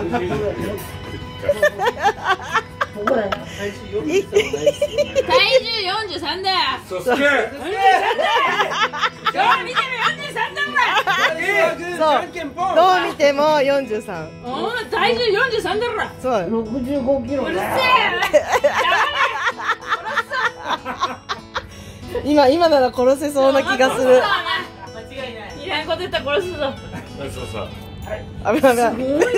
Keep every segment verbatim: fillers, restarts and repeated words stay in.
重よんじゅうさんだよ。 そして。 どう見てもよんじゅうさんだそう。どう見てもよんじゅうさん。 お前体重よんじゅうさんだろ。 そう。 ろくじゅうごキロ。 うるせえ。 今今なら殺せそうな気がする。 間違いない。いらんこと言ったら殺すぞ。 そうそう。 あべあべ。 すごいね。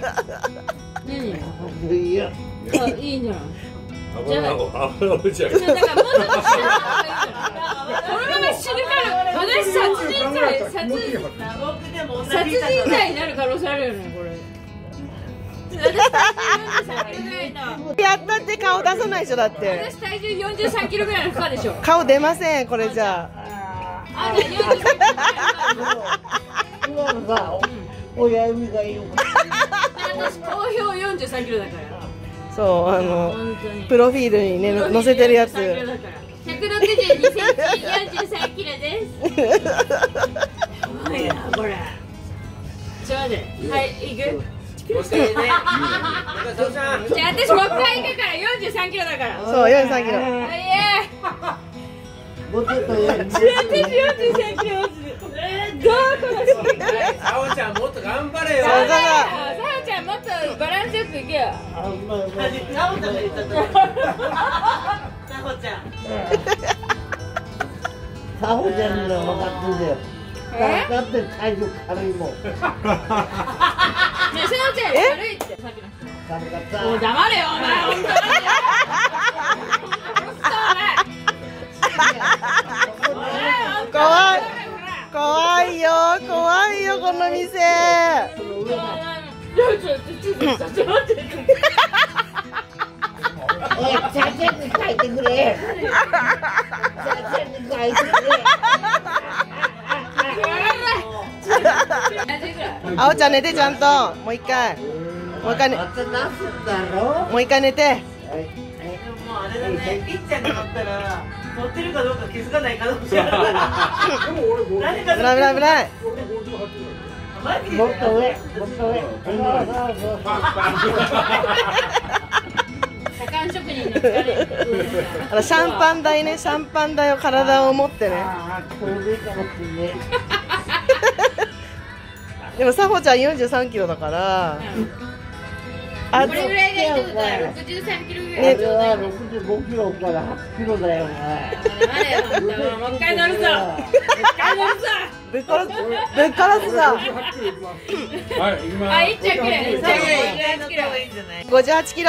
何？ いや。 あ、いいじゃん。 油を油をじゃ。 だからもっと死ぬ方がいいから。このまま死ぬから私殺人罪殺殺人罪になる可能性あるよねこれ。 やったって顔出さないでしょだって。 私体重よんじゅうさんキロぐらいの負荷でしょ。 顔出ませんこれじゃあ。あ、じゃあよんじゅうさんキロぐらいの。 今のさ、親指がいる。 私好評よんじゅうさんキロだから。 そうあのプロフィールにね載せてるやつ。 ひゃくろくじゅうにセンチよんじゅうさんキロです。やばいなこれ。ちょっと待って。はい、行く。じゃあ私もう一回行くからよんじゅうさんキロだから。 そうよんじゅうさんキロ。 いえ。 もうちょっとやる。 私よんじゅうさんキロ。どうこのさおちゃんもっと頑張れよ。 さおちゃんもっとバランスよくいけよ。 あ、うまいうまい。 さおちゃんが言ったと。さおちゃん。 さおちゃんには分かってんだよ。だって体重軽いもん。 ねえ、さおちゃん悪いって。さっきの人。 軽かった。 もう黙れよお前本当に。 怖い怖いよ怖いよこの店。 おい、ちゃちゃに書いてくれ。ちゃちゃに書いてくれ。 あおちゃん寝てちゃんともう一回もう一回ねまたなすんだろ。 もう一回寝て。 もうあれだね、ピッチャーに乗ったら乗ってるかどうか気づかない可能性ある。 危ない危ない危ない。 もっと上、もっと上。 左官職人の疲れ。 あのシャンパン台ねシャンパン台を体を持ってね。 ああ、これでいいかもしれない。 でもさほちゃんよんじゅうさんキロだから。あこれぐらいがいいってことはろくじゅうさんキロぐらい。 あれはろくじゅうごキロからはちキロだよ、お前。 もう一回乗るぞ。もう一回乗るぞ。 ぶっ殺すぶっ殺すぞ。 はい、今。 あ、いっちゃくれ。 乗った方がいいんじゃない。 ごじゅうはちキロ。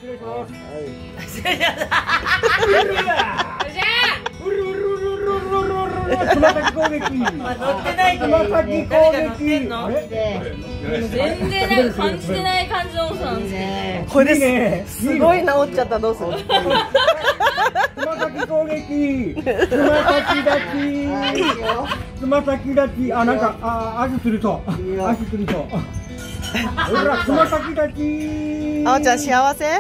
つま先攻撃。 乗ってないつま先攻撃。 全然なんか感じてない感じの音なんですけど。 これですごい治っちゃったらどうする？ つま先攻撃。つま先立ち。つま先立ち。あ、なんかあ足つると。足つると。ほらつま先立ち。 あおちゃん幸せ？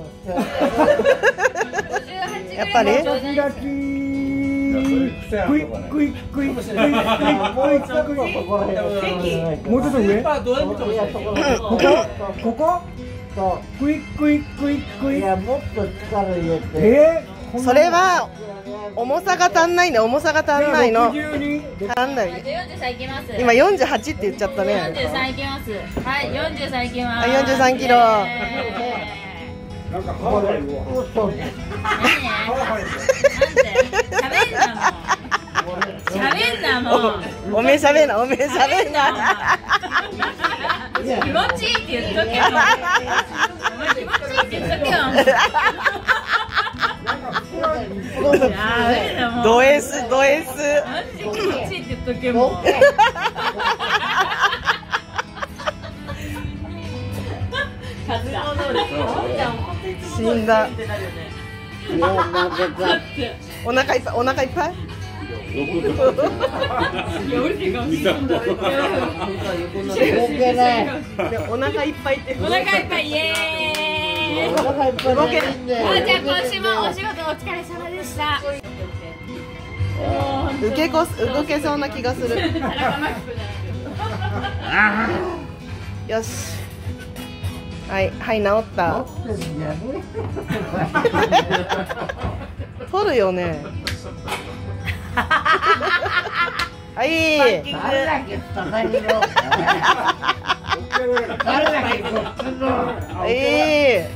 やっぱり？ つま先立ち。クイックイックイックイックイックイックイッもうちょっと上？ここ？ここ？クイックイックイックイッ。いや、もっと力入れて。えー？ それは重さが足んないんだ重さが足んないの。足んない。 よんじゅうさんいきます。 今よんじゅうはちって言っちゃったね。 よんじゅうさんいきます。はい、よんじゅうさんいきます。 よんじゅうさんキロ。 なんかハワイを。 喋んなもん。 おめえ喋んなおめえ喋んな。 気持ちいいって言っとけよ。気持ちいいって言っとけよ。 ド S ド S。 マジで気持ちいいって言っとけもう。 死んだ。お腹いっぱいお腹いっぱい。お腹いっぱいってお腹いっぱいイエーイ。 お腹いっぱいあ、じゃあ今週もお仕事お疲れ様でした。 受けこ動けそうな気がする。よしはいはい治った取るよねはい誰だけ隣の誰だけこっちのはい